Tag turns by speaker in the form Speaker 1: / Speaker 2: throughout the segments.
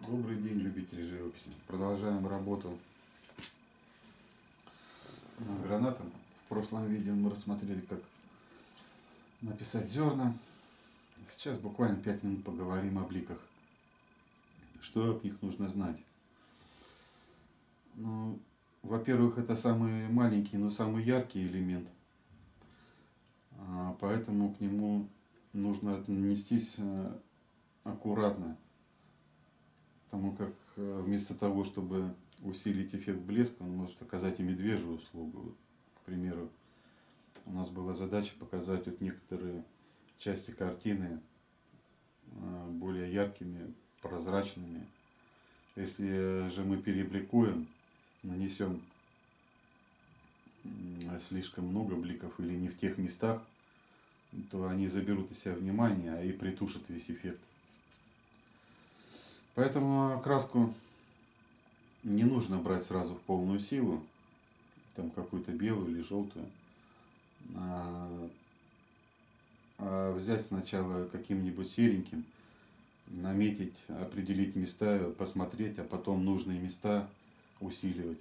Speaker 1: Добрый день, любители живописи. Продолжаем работу гранатом. В прошлом видео мы рассмотрели, как написать зерна. Сейчас буквально 5 минут поговорим о бликах. Что об них нужно знать? Ну, во-первых, это самый маленький, но самый яркий элемент. Поэтому к нему нужно отнестись аккуратно. Потому как вместо того, чтобы усилить эффект блеска, он может оказать и медвежью услугу. К примеру, у нас была задача показать вот некоторые части картины более яркими, прозрачными. Если же мы перебликуем, нанесем слишком много бликов или не в тех местах, то они заберут на себя внимание и притушат весь эффект. Поэтому краску не нужно брать сразу в полную силу, там какую-то белую или желтую, а взять сначала каким-нибудь сереньким, наметить, определить места, посмотреть, а потом нужные места усиливать.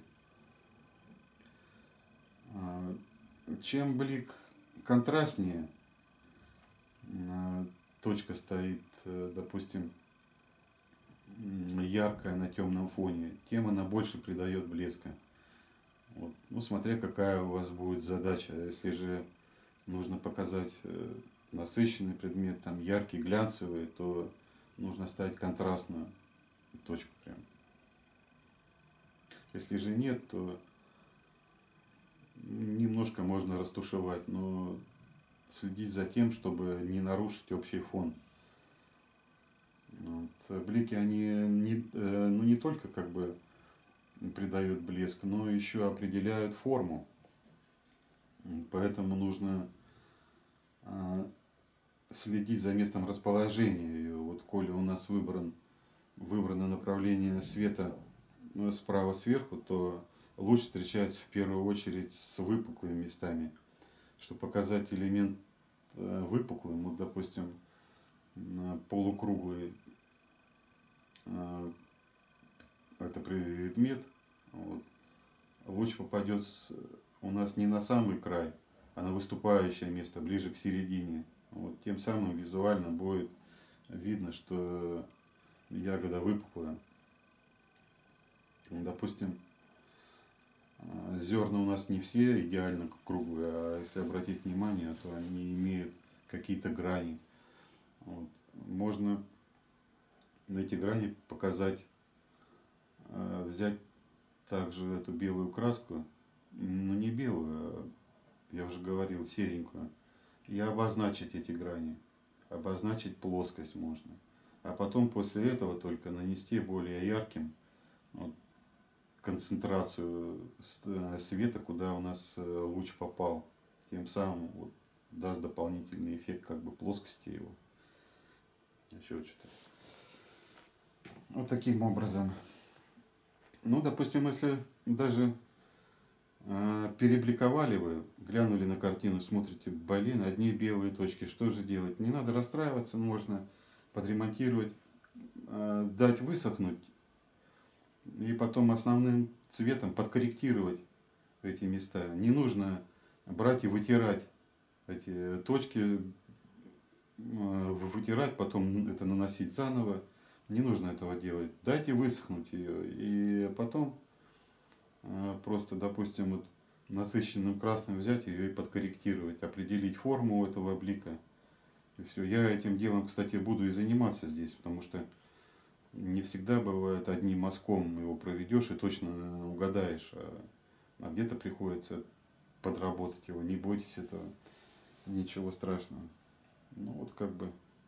Speaker 1: Чем блик контрастнее, точка стоит, допустим, яркая на темном фоне, тем она больше придает блеска. Вот. Ну, смотря какая у вас будет задача. Если же нужно показать насыщенный предмет, там яркий, глянцевый, то нужно ставить контрастную точку прям. Если же нет, то немножко можно растушевать, но следить за тем, чтобы не нарушить общий фон. Вот. Блики, они не только как бы придают блеск, но еще определяют форму. Поэтому нужно следить за местом расположения. И вот коли у нас выбрано направление света справа сверху, то луч встречается в первую очередь с выпуклыми местами. Чтобы показать элемент выпуклым, вот, допустим, полукруглый это предмет, вот, луч попадет у нас не на самый край, а на выступающее место, ближе к середине. Вот, тем самым визуально будет видно, что ягода выпуклая. Допустим, зерна у нас не все идеально круглые, а если обратить внимание, то они имеют какие-то грани. Вот. Можно на эти грани показать, взять также эту белую краску, но не белую, а, я уже говорил, серенькую, и обозначить эти грани. Обозначить плоскость можно. А потом после этого только нанести более ярким вот, концентрацию света, куда у нас луч попал. Тем самым вот, даст дополнительный эффект как бы плоскости его. Еще что-то. Вот таким образом. Ну, допустим, если даже перебликовали вы, глянули на картину, смотрите, блин, одни белые точки, что же делать? Не надо расстраиваться, можно подремонтировать, дать высохнуть и потом основным цветом подкорректировать эти места. Не нужно брать и вытирать эти точки, вытирать, потом это наносить заново. Не нужно этого делать. Дайте высохнуть ее, и потом просто, допустим, вот насыщенным красным взять ее и подкорректировать, определить форму этого блика. И все. Я этим делом, кстати, буду и заниматься здесь, потому что не всегда бывает одним мазком его проведешь и точно угадаешь, а где-то приходится подработать его. Не бойтесь этого, ничего страшного. Ну вот как бы,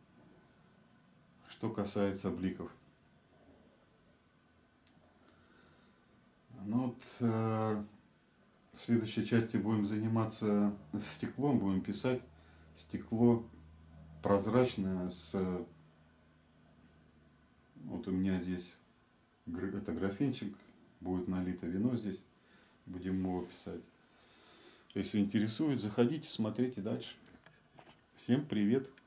Speaker 1: что касается бликов. Ну вот, в следующей части будем заниматься стеклом, будем писать стекло прозрачное вот у меня здесь это графинчик, будет налито вино здесь, будем его писать. Если интересует, заходите, смотрите дальше. Всем привет!